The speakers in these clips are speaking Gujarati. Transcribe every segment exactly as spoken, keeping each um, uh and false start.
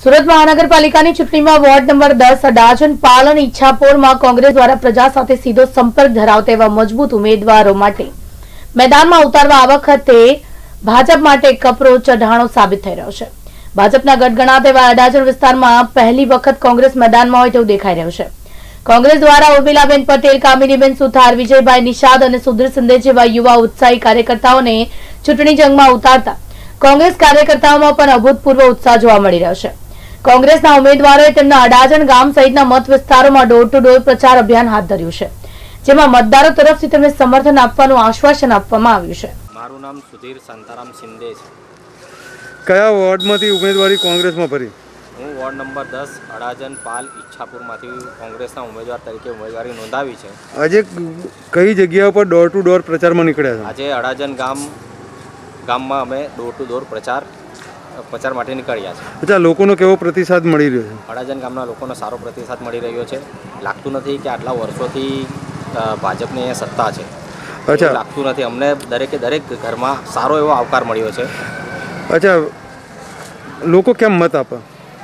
સુરત મહાનગરપાલિકાની ચૂંટણીમાં વોર્ડ નંબર દસ અડાજણ પાલ અને ઈચ્છાપોરમાં કોંગ્રેસ દ્વારા પ્રજા સાથે સીધો સંપર્ક ધરાવતા એવા મજબૂત ઉમેદવારો માટે મેદાનમાં ઉતારવા આ વખતે ભાજપ માટે કપરો ચઢાણો સાબિત થઈ રહ્યો છે। ભાજપના ગઢગણાટ એવા અડાજણ વિસ્તારમાં પહેલી વખત કોંગ્રેસ મેદાનમાં હોય તેવું દેખાઈ રહ્યું છે। કોંગ્રેસ દ્વારા ઉર્મિલાબેન પટેલ, કામિનીબેન સુથાર, વિજયભાઈ નિષાદ અને સુધીર સિંધે જેવા યુવા ઉત્સાહી કાર્યકર્તાઓને ચૂંટણી જંગમાં ઉતારતા કોંગ્રેસ કાર્યકર્તાઓમાં પણ અભૂતપૂર્વ ઉત્સાહ જોવા મળી રહ્યો છે। કોંગ્રેસના ઉમેદવારોએ તેમના અડાજણ ગામ સહિતના મત વિસ્તારોમાં ડોર ટુ ડોર પ્રચાર અભિયાન હાથ ધર્યું છે, જેમાં મતદારો તરફથી તેમને સમર્થન આપવાનું આશ્વાસન આપવામાં આવ્યું છે। મારું નામ સુધીર શાંતારામ સિંધે છે। કયા વોર્ડમાંથી ઉમેદવારી કોંગ્રેસમાં ભરી? હું વોર્ડ નંબર દસ અડાજણ પાલ ઈચ્છાપુરમાંથી કોંગ્રેસના ઉમેદવાર તરીકે ઉમેદવારી નોંધાવી છે। આજે કઈ જગ્યા પર ડોર ટુ ડોર પ્રચારમાં નીકળ્યા છો? આજે અડાજણ ગામ ગામમાં અમે ડોર ટુ ડોર પ્રચાર પ્રચાર માટે નીકળ્યા છે। અચ્છા, લોકોનો કેવો પ્રતિસાદ મળી રહ્યો છે? અડાજણ ગામના લોકોનો સારો પ્રતિસાદ મળી રહ્યો છે। લાગતું નથી કે આટલા વર્ષોથી ભાજપની અહીંયા સત્તા છે। અચ્છા, લાગતું નથી। અમને દરેકે દરેક ઘરમાં સારો એવો આવકાર મળ્યો છે। અચ્છા, લોકો કેમ મત આપે?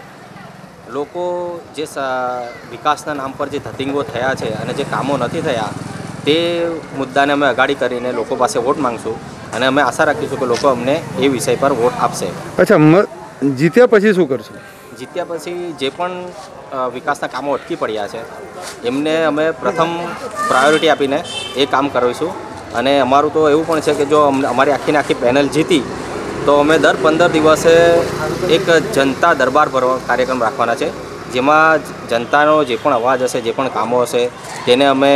લોકો જે વિકાસના નામ પર જે ધતિંગો થયા છે અને જે કામો નથી થયા તે મુદ્દાને અમે અગાડી કરીને લોકો પાસે વોટ માંગશું અને અમે આશા રાખીશું કે લોકો અમને એ વિષય પર વોટ આપશે। અચ્છા, જીત્યા પછી શું કરશો? જીત્યા પછી જે પણ વિકાસના કામો અટકી પડ્યા છે એમને અમે પ્રથમ પ્રાયોરિટી આપીને એ કામ કરીશું। અને અમારું તો એવું પણ છે કે જો અમારી આખીને આખી પેનલ જીતી તો અમે દર પંદર દિવસે એક જનતા દરબાર ભરવા કાર્યક્રમ રાખવાના છે, જેમાં જનતાનો જે પણ અવાજ હશે, જે પણ કામો હશે તેને અમે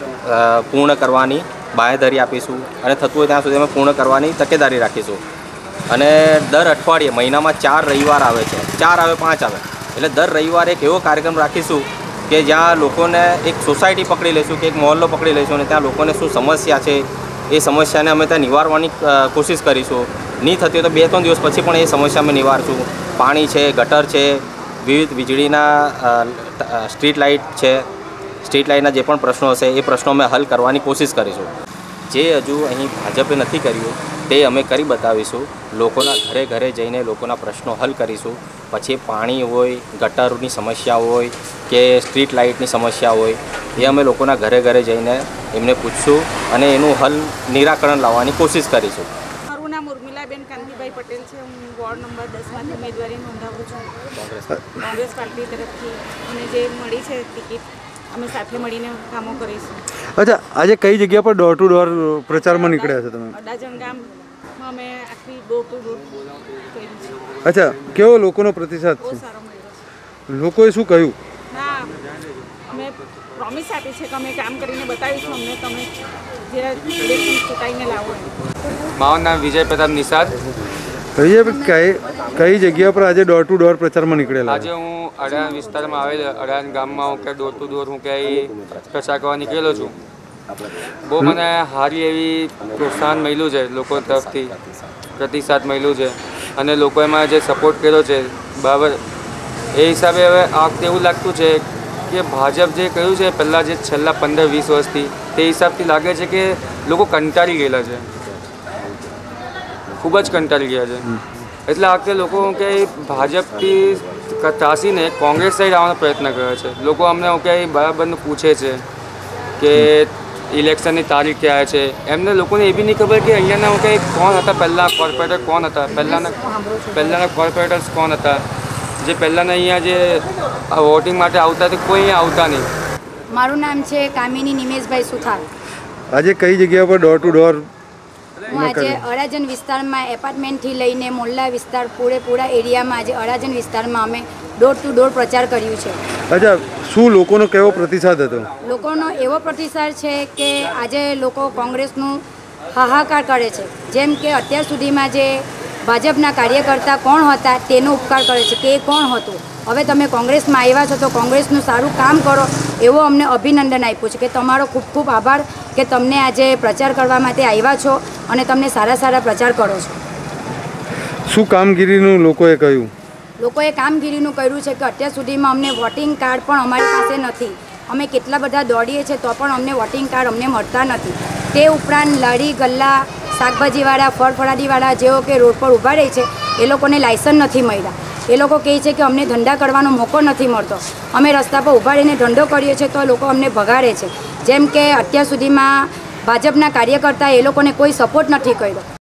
પૂર્ણ કરવાની બાંહેધરી આપીશું અને થતું હોય ત્યાં સુધી અમે પૂર્ણ કરવાની તકેદારી રાખીશું। અને દર અઠવાડિયે મહિનામાં ચાર રવિવાર આવે છે, ચાર આવે પાંચ આવે એટલે દર રવિવારે એક એવો કાર્યક્રમ રાખીશું કે જ્યાં લોકોને એક સોસાયટી પકડી લઈશું કે એક મહોલ્લો પકડી લઈશું અને ત્યાં લોકોને શું સમસ્યા છે એ સમસ્યાને અમે ત્યાં નિવારવાની કોશિશ કરીશું। નહીં થતી હોય તો બે ત્રણ દિવસ પછી પણ એ સમસ્યા અમે નિવારશું। પાણી છે, ગટર છે, વિવિધ વીજળીના સ્ટ્રીટ લાઇટ છે, સ્ટ્રીટ લાઇટના જે પણ પ્રશ્નો હશે એ પ્રશ્નો અમે હલ કરવાની કોશિશ કરીશું। જે હજુ અહીં ભાજપે નથી કર્યું તે અમે કરી બતાવીશું। લોકોના ઘરે ઘરે જઈને લોકોના પ્રશ્નો હલ કરીશું। પછી પાણી હોય, ગટરની સમસ્યા હોય કે સ્ટ્રીટ લાઇટની સમસ્યા હોય એ અમે લોકોના ઘરે ઘરે જઈને એમને પૂછશું અને એનું હલ નિરાકરણ લાવવાની કોશિશ કરીશું। મારું નામ ઉર્મિલાબેન કાંતિભાઈ પટેલ છે। હું વોર્ડ નંબર દસમાંથી ઉમેદવારી નોંધાવું છું કોંગ્રેસ કોંગ્રેસ પાર્ટી તરફથી અને જે મળી છે ટિકિટ અમે સાથે મળીને કામો કરીશું। અચ્છા, આજે કઈ જગ્યા પર ડોર ટુ ડોર પ્રચારમાં નીકળ્યા છો તમે? અડાજણ ગામમાં અમે આખી ડોર ટુ ડોર કરી છે। અચ્છા, કેવો લોકોનો પ્રતિસાદ છે? બહુ સારો મળ્યો છે। લોકોએ શું કહ્યું? ના, અમે પ્રોમિસ આપી છે કે અમે કામ કરીને બતાવીશું અમને તમે જે ઇલેક્શન ચૂંટાઈને લાવો। મારું નામ વિજય પ્રતાપ નિષાદ। વિજય, કઈ કઈ જગ્યા પર આજે ડોર ટુ ડોર પ્રચારમાં નીકળેલા? આજે હું અડાજણ વિસ્તારમાં આવેલ અડાજણ ગામમાં હું કે ડોર ટુ ડોર હું કે પ્રચાર કરવા નીકળેલો છું। બહુ મને સારી એવી પ્રોત્સાહન મળ્યું છે, લોકો તરફથી પ્રતિસાદ મળ્યું છે અને લોકો એમાં જે સપોર્ટ કર્યો છે બરાબર એ હિસાબે હવે આ વખતે એવું લાગતું છે કે ભાજપ જે કહ્યું છે પહેલાં જે છેલ્લા પંદર વીસ વર્ષથી તે હિસાબથી લાગે છે કે લોકો કંટાળી ગયેલા છે, ખૂબ જ કંટાળી ગયા છે। એટલે આ વખતે લોકો કે ભાજપથી ત્રાસીને કોંગ્રેસ સાઈડ આવવાનો પ્રયત્ન કરે છે। લોકો અમને કે બરાબરનું પૂછે છે કે ઇલેક્શનની તારીખ ક્યાં છે। એમને લોકોને એ બી નહીં ખબર કે અહીંયાના કે કોણ હતા, પહેલાં કોર્પોરેટર કોણ હતા, પહેલાંના પહેલાંના કોર્પોરેટર્સ કોણ હતા, જે પહેલાંના અહીંયા જે વોટિંગ માટે આવતા તે કોઈ અહીંયા આવતા નહીં। મારું નામ છે કામિની નિમેશભાઈ સુથાર। આજે કઈ જગ્યા પર ડોર ટુ ડોર? હું આજે અડાજણ વિસ્તારમાં એપાર્ટમેન્ટથી લઈને મોલ્લા વિસ્તાર પૂરેપૂરા એરિયામાં આજે અડાજણ વિસ્તારમાં અમે ડોર ટુ ડોર પ્રચાર કર્યું છે। અચ્છા, શું લોકોનો કેવો પ્રતિસાદ હતો? લોકોનો એવો પ્રતિસાદ છે કે આજે લોકો કોંગ્રેસનું હાહાકાર કરે છે, જેમ કે અત્યાર સુધીમાં જે ભાજપના કાર્યકર્તા કોણ હતા તેનો ઉપકાર કરે છે કે એ કોણ હતું, હવે તમે કોંગ્રેસમાં આવ્યા છો તો કોંગ્રેસનું સારું કામ કરો એવો અમને અભિનંદન આપ્યું છે કે તમારો ખૂબ ખૂબ આભાર કે તમને આજે પ્રચાર કરવા માટે આવ્યા છો અને તમને સારા સારા પ્રચાર કરો છો। શું કામગીરીનું લોકોએ કહ્યું? લોકોએ કામગીરીનું કર્યું છે કે અત્યાર સુધીમાં અમને વોટિંગ કાર્ડ પણ અમારી પાસે નથી। અમે કેટલા બધા દોડીએ છીએ તો પણ અમને વોટિંગ કાર્ડ અમને મળતા નથી। તે ઉપરાંત લારી ગલ્લા શાકભાજીવાળા, ફળફળાદીવાળા જેઓ કે રોડ પર ઊભા રહે છે એ લોકોને લાયસન્સ નથી મળ્યા। એ લોકો કહે છે કે અમને ધંધા કરવાનો મોકો નથી મળતો, અમે રસ્તા પર ઊભા રહીને ધંધો કરીએ છીએ તો લોકો અમને ભગાડે છે. જેમ કે અત્યાર સુધીમાં ભાજપના કાર્યકર્તા એ લોકોને કોઈ સપોર્ટ નથી કર્યો.